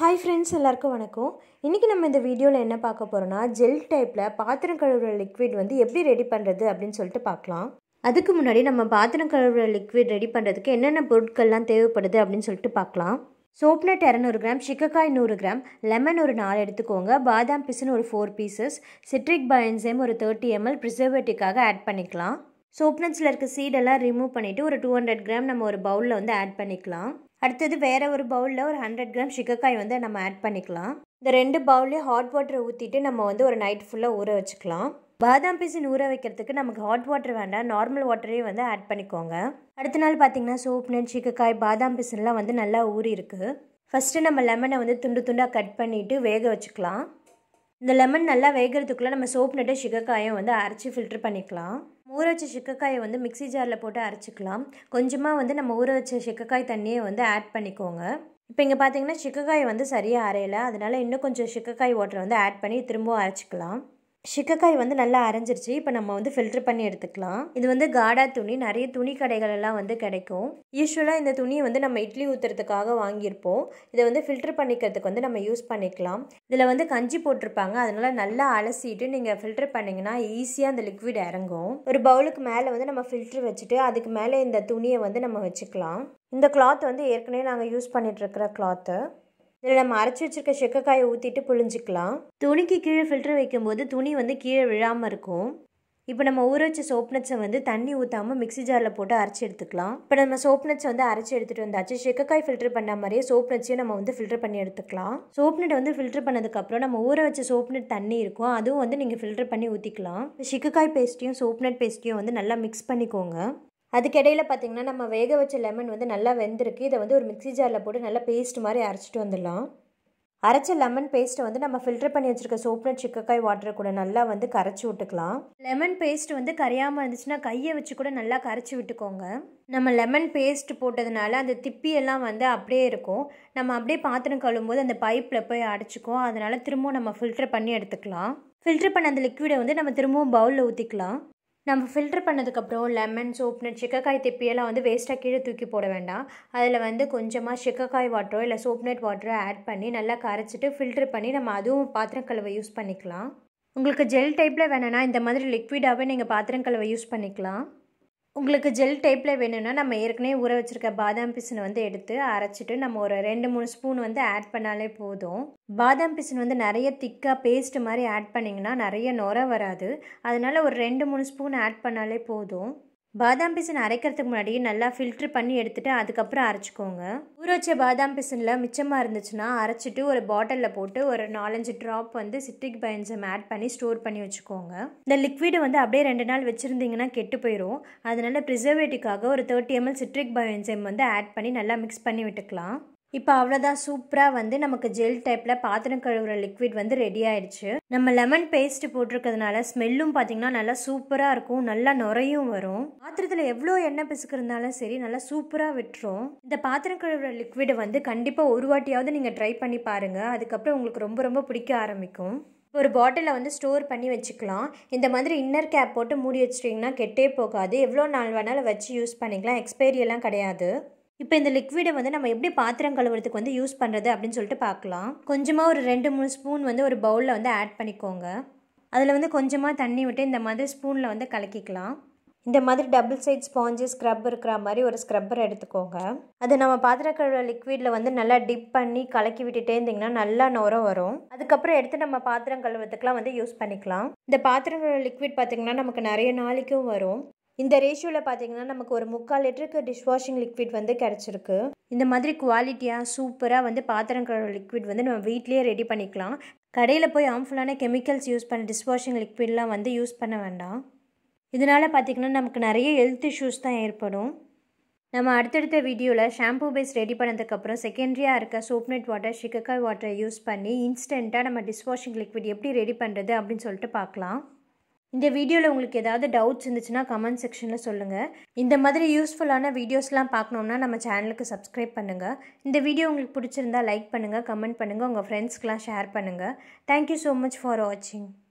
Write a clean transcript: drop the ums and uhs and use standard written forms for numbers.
Hi friends, எல்லாருக்கும் வணக்கம். இன்னைக்கு நம்ம இந்த வீடியோல என்ன பார்க்க போறோம்னா ஜெல் டைப்ல பாத்திரம் கழுவுற லிக்விட் வந்து எப்படி ரெடி பண்றது அப்படினு சொல்லிட்டு பார்க்கலாம். அதுக்கு முன்னாடி நம்ம பாத்திரம் கழுவுற லிக்விட் ரெடி பண்றதுக்கு என்னென்ன பொருட்கள்லாம் தேவைப்படுது அப்படினு சொல்லிட்டு பார்க்கலாம். சோப் நட் 200 கிராம், சிக்கக்காய் 100 கிராம், லெமன் ஒரு 4 எடுத்துக்கோங்க, பாதாம் பிசின் ஒரு 4 பீசஸ், citric bio-enzyme ஒரு 30 ml preservative-க்காக ஆட் பண்ணிக்கலாம். சோப் நட்ஸ்ல இருக்க சீட் எல்லாம் ரிமூவ் பண்ணிட்டு ஒரு 200 கிராம் நம்ம ஒரு பவுல்ல வந்து ஆட் பண்ணிக்கலாம். அடுத்தது வேற ஒரு பவுல்ல ஒரு 100 கிராம் சிக்கக்காய் வந்து நம்ம ஆட் பண்ணிக்கலாம். இந்த ரெண்டு பவுல்லையும் ஹாட் வாட்டர் ஊற்றிட்டு நம்ம வந்து ஒரு நைட் ஃபுல்லாக ஊற வச்சுக்கலாம். பாதாம் பிசின் ஊற வைக்கிறதுக்கு நமக்கு ஹாட் வாட்டர் வேண்டாம், நார்மல் வாட்டரே வந்து ஆட் பண்ணிக்கோங்க. அடுத்த நாள் பார்த்தீங்கன்னா சோப் நட், சிக்கக்காய், பாதாம் பிசின்லாம் வந்து நல்லா ஊறி இருக்குது. ஃபஸ்ட்டு நம்ம லெமனை வந்து துண்டு துண்டாக கட் பண்ணிவிட்டு வேக வச்சுக்கலாம். இந்த லெமன் நல்லா வேகிறதுக்குள்ளே நம்ம சோப் நட்டு சிக்கக்காயும் வந்து அரைச்சி ஃபில்டர் பண்ணிக்கலாம். ஊற வச்ச சிக்கக்காயை வந்து மிக்ஸி ஜாரில் போட்டு அரைச்சிக்கலாம். கொஞ்சமாக வந்து நம்ம ஊற வச்ச சிக்கக்காய் தண்ணியை வந்து ஆட் பண்ணிக்கோங்க. இப்போ இங்கே பார்த்தீங்கன்னா சிக்கக்காய் வந்து சரியாக அரையலை, அதனால் இன்னும் கொஞ்சம் சிக்கக்காய் வாட்டர் வந்து ஆட் பண்ணி திரும்பவும் அரைச்சிக்கலாம். சிக்கக்காய் வந்து நல்லா அரைஞ்சிருச்சு. இப்போ நம்ம வந்து ஃபில்டர் பண்ணி எடுத்துக்கலாம். இது வந்து காடா துணி, நிறைய துணி கடைகள் எல்லாம் வந்து கிடைக்கும். யூஸ்வலாக இந்த துணியை வந்து நம்ம இட்லி ஊற்றுறதுக்காக வாங்கியிருப்போம். இதை வந்து ஃபில்டர் பண்ணிக்கிறதுக்கு வந்து நம்ம யூஸ் பண்ணிக்கலாம். இதில் வந்து கஞ்சி போட்டிருப்பாங்க, அதனால் நல்லா அலசிட்டு நீங்கள் ஃபில்டர் பண்ணிங்கன்னா ஈஸியாக அந்த லிக்விட் இறங்கும். ஒரு பவுலுக்கு மேலே வந்து நம்ம ஃபில்டர் வச்சுட்டு அதுக்கு மேலே இந்த துணியை வந்து நம்ம வச்சுக்கலாம். இந்த கிளாத் வந்து ஏற்கனவே நாங்கள் யூஸ் பண்ணிகிட்ருக்கிற கிளாத்து. இதில் நம்ம அரைச்சி வச்சுருக்க சிக்கக்காயை ஊற்றிட்டு புழிஞ்சிக்கலாம். துணிக்கு கீழே ஃபில்டர் வைக்கும்போது துணி வந்து கீழே விழாமல் இருக்கும். இப்போ நம்ம ஊற வச்ச சோப் நட்ஸை வந்து தண்ணி ஊற்றாமல் மிக்ஸி ஜாரில் போட்டு அரைச்சி எடுத்துக்கலாம். இப்போ நம்ம சோப் நட்ஸ் வந்து அரைச்சி எடுத்துகிட்டு வந்தாச்சு. சிக்கக்காய் ஃபில்டர் பண்ண மாதிரியே சோப் நட்ஸையும் நம்ம வந்து ஃபில்டர் பண்ணி எடுத்துக்கலாம். சோப் நட் வந்து ஃபில்டர் பண்ணதுக்கப்புறம் நம்ம ஊற வச்ச சோப் நட் தண்ணி இருக்கும், அதுவும் வந்து நீங்கள் ஃபில்டர் பண்ணி ஊற்றிக்கலாம். சிக்கக்காய் பேஸ்ட்டையும் சோப் நட் பேஸ்ட்டையும் வந்து நல்லா மிக்ஸ் பண்ணிக்கோங்க. அதுக்கிடையில் பார்த்திங்கன்னா நம்ம வேக வச்ச லெமன் வந்து நல்லா வெந்திருக்கு. இதை வந்து ஒரு மிக்ஸி ஜாரில் போட்டு நல்லா பேஸ்ட் மாதிரி அரைச்சிட்டு வந்துடலாம். அரைச்ச லெமன் பேஸ்ட்டை வந்து நம்ம ஃபில்டர் பண்ணி வச்சுருக்க சோப் நட், சிக்கக்காய் வாட்டரை கூட நல்லா வந்து கரைச்சி விட்டுக்கலாம். லெமன் பேஸ்ட் வந்து கரையாமல் இருந்துச்சுன்னா கையை வச்சு கூட நல்லா கரைச்சி விட்டுக்கோங்க. நம்ம லெமன் பேஸ்ட் போட்டதுனால அந்த திப்பியெல்லாம் வந்து அப்படியே இருக்கும். நம்ம அப்படியே பாத்திரம் கழுவும்போது அந்த பைப்பில் போய் அடைச்சிக்கும். அதனால் திரும்பவும் நம்ம ஃபில்டர் பண்ணி எடுத்துக்கலாம். ஃபில்டர் பண்ண அந்த லிக்விடை வந்து நம்ம திரும்பவும் பவுலில் ஊற்றிக்கலாம். நம்ம ஃபில்டர் பண்ணதுக்கப்புறம் லெமன், சோப் நட், சிக்கக்காய் திப்பியெல்லாம் வந்து வேஸ்ட்டாக கீழே தூக்கி போட வேண்டாம். அதில் வந்து கொஞ்சமாக சிக்கக்காய் வாட்டரோ இல்லை சோப் நட் வாட்டரோ ஆட் பண்ணி நல்லா கரைச்சிட்டு ஃபில்டர் பண்ணி நம்ம அதுவும் பாத்திரம் கழுவ யூஸ் பண்ணிக்கலாம். உங்களுக்கு ஜெல் டைப்பில் வேணும்னா இந்த மாதிரி லிக்விடாகவே நீங்கள் பாத்திரம் கழுவ யூஸ் பண்ணிக்கலாம். உங்களுக்கு ஜெல் டைப்பில் வேணும்னா நம்ம ஏற்கனவே ஊற வச்சுருக்க பாதாம் பிசினை வந்து எடுத்து அரைச்சிட்டு நம்ம ஒரு 2-3 ஸ்பூன் வந்து ஆட் பண்ணாலே போதும். பாதாம் பிசின் வந்து நிறைய திக்காக பேஸ்ட் மாதிரி ஆட் பண்ணிங்கன்னா நிறைய நுரை வராது. அதனால் ஒரு 2-3 ஸ்பூன் ஆட் பண்ணாலே போதும். பாதாம் பிசின் அரைக்கிறதுக்கு முன்னாடி நல்லா ஃபில்ட்ரு பண்ணி எடுத்துகிட்டு அதுக்கப்புறம் அரைச்சிக்கோங்க. ஊற வச்ச பாதாம் பிசினில் மிச்சமாக இருந்துச்சுன்னா அரைச்சிட்டு ஒரு பாட்டிலில் போட்டு ஒரு 4-5 ட்ராப் வந்து citric bio-enzyme ஆட் பண்ணி ஸ்டோர் பண்ணி வச்சுக்கோங்க. இந்த லிக்விடு வந்து அப்படியே 2 நாள் வச்சுருந்தீங்கன்னா கெட்டு போயிடும். அதனால் ப்ரிசர்வேட்டிவ்காக ஒரு 30 ml citric bio-enzyme வந்து ஆட் பண்ணி நல்லா மிக்ஸ் பண்ணி விட்டுக்கலாம். இப்போ அவ்வளோதான், சூப்பராக வந்து நமக்கு ஜெல் டைப்பில் பாத்திரம் கழுவுற லிக்விட் வந்து ரெடி ஆயிடுச்சு. நம்ம லெமன் பேஸ்ட் போட்டிருக்கிறதுனால ஸ்மெல்லும் பார்த்திங்கன்னா நல்லா சூப்பராக இருக்கும், நல்லா நுரையும் வரும். பாத்திரத்தில் எவ்வளோ எண்ணெய் பிசுக்கு இருந்தாலும் சரி நல்லா சூப்பராக விட்டுரும். இந்த பாத்திரம் கழுவுற லிக்விடை வந்து கண்டிப்பாக ஒரு வாட்டியாவது நீங்கள் ட்ரை பண்ணி பாருங்கள். அதுக்கப்புறம் உங்களுக்கு ரொம்ப ரொம்ப பிடிக்க ஆரம்பிக்கும். ஒரு பாட்டிலில் வந்து ஸ்டோர் பண்ணி வச்சுக்கலாம். இந்த மாதிரி இன்னர் கேப் போட்டு மூடி வச்சிட்டிங்கன்னா கெட்டே போகாது. எவ்வளோ நாள் வேணாலும் வச்சு யூஸ் பண்ணிக்கலாம், எக்ஸ்பைரி எல்லாம் கிடையாது. இப்போ இந்த லிக்விடை வந்து நம்ம எப்படி பாத்திரம் கழுவுறதுக்கு வந்து யூஸ் பண்ணுறது அப்படின்னு சொல்லிட்டு பார்க்கலாம். கொஞ்சமாக ஒரு 2-3 ஸ்பூன் வந்து ஒரு பவுலில் வந்து ஆட் பண்ணிக்கோங்க. அதில் வந்து கொஞ்சமாக தண்ணி விட்டு இந்த மாதிரி ஸ்பூனில் வந்து கலக்கிக்கலாம். இந்த மாதிரி டபுள் சைட் ஸ்பாஞ்சு ஸ்க்ரப் இருக்கிற மாதிரி ஒரு ஸ்க்ரப்பர் எடுத்துக்கோங்க. அது நம்ம பாத்திரம் கழுவுற லிக்விடில் வந்து நல்லா டிப் பண்ணி கலக்கி விட்டுட்டே இருந்திங்கன்னா நல்லா நுரை வரும். அதுக்கப்புறம் எடுத்து நம்ம பாத்திரம் கழுவுறதுக்குலாம் வந்து யூஸ் பண்ணிக்கலாம். இந்த பாத்திரம் கழுவுற லிக்விட் பார்த்திங்கன்னா நமக்கு நிறைய நாளைக்கும் வரும். இந்த ரேஷியோவில் பார்த்தீங்கன்னா நமக்கு ஒரு 3/4 லிட்டருக்கு டிஷ்வாஷிங் லிக்விட் வந்து கிடச்சிருக்கு. இந்த மாதிரி குவாலிட்டியாக சூப்பராக வந்து பாத்திரம் கழுவுற லிக்விட் வந்து நம்ம வீட்லேயே ரெடி பண்ணிக்கலாம். கடையில் போய் ஹார்ம்ஃபுல்லான கெமிக்கல்ஸ் யூஸ் பண்ண டிஷ்வாஷிங் லிக்விட்லாம் வந்து யூஸ் பண்ண வேண்டாம். இதனால் பார்த்திங்கன்னா நமக்கு நிறைய ஹெல்த் இஷ்யூஸ் தான் ஏற்படும். நம்ம அடுத்தடுத்த வீடியோவில் ஷாம்பூ பேஸ் ரெடி பண்ணதுக்கப்புறம் செகண்டரியாக இருக்க சோப் நட் வாட்டர், சிக்கக்காய் வாட்டரை யூஸ் பண்ணி இன்ஸ்டண்ட்டாக நம்ம டிஷ்வாஷிங் லிக்விட் எப்படி ரெடி பண்ணுறது அப்படின்னு சொல்லிட்டு பார்க்கலாம். இந்த வீடியோவில் உங்களுக்கு ஏதாவது டவுட்ஸ் இருந்துச்சுன்னா கமெண்ட் செக்ஷனில் சொல்லுங்கள். இந்த மாதிரி யூஸ்ஃபுல்லான வீடியோஸ்லாம் பார்க்கணுன்னா நம்ம சேனலுக்கு சப்ஸ்கிரைப் பண்ணுங்கள். இந்த வீடியோ உங்களுக்கு பிடிச்சிருந்தா லைக் பண்ணுங்கள், கமெண்ட் பண்ணுங்கள், உங்கள் ஃப்ரெண்ட்ஸ்க்கெலாம் ஷேர் பண்ணுங்கள். தேங்க்யூ ஸோ மச் ஃபார் வாட்சிங்.